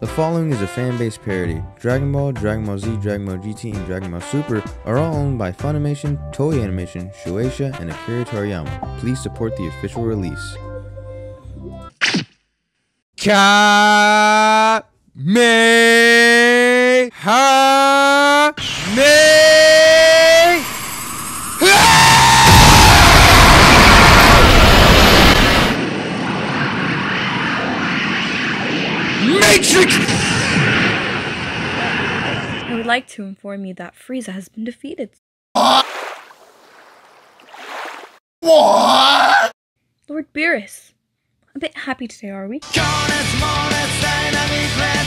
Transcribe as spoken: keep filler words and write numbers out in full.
The following is a fan-based parody. Dragon Ball, Dragon Ball Z, Dragon Ball G T, and Dragon Ball Super are all owned by Funimation, Toei Animation, Shueisha, and Akira Toriyama. Please support the official release. Ka me ha me Matrix! I would like to inform you that Frieza has been defeated. What? Lord Beerus. A bit happy today, are we?